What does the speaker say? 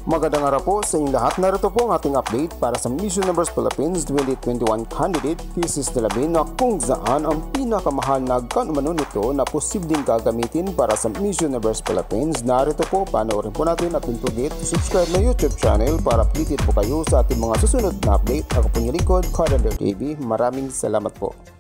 Magandang araw po sa inyong lahat. Narito po ang ating update para sa Miss Universe Philippines 2021 candidate Mrs. Delavin na kung saan ang pinakamahal na kanumano nito na posibleng gagamitin para sa Miss Universe Philippines. Narito po, panoorin po natin at don't forget to subscribe na YouTube channel para updated po kayo sa ating mga susunod na update. Ako po yung lingkod, Carter TV. Maraming salamat po.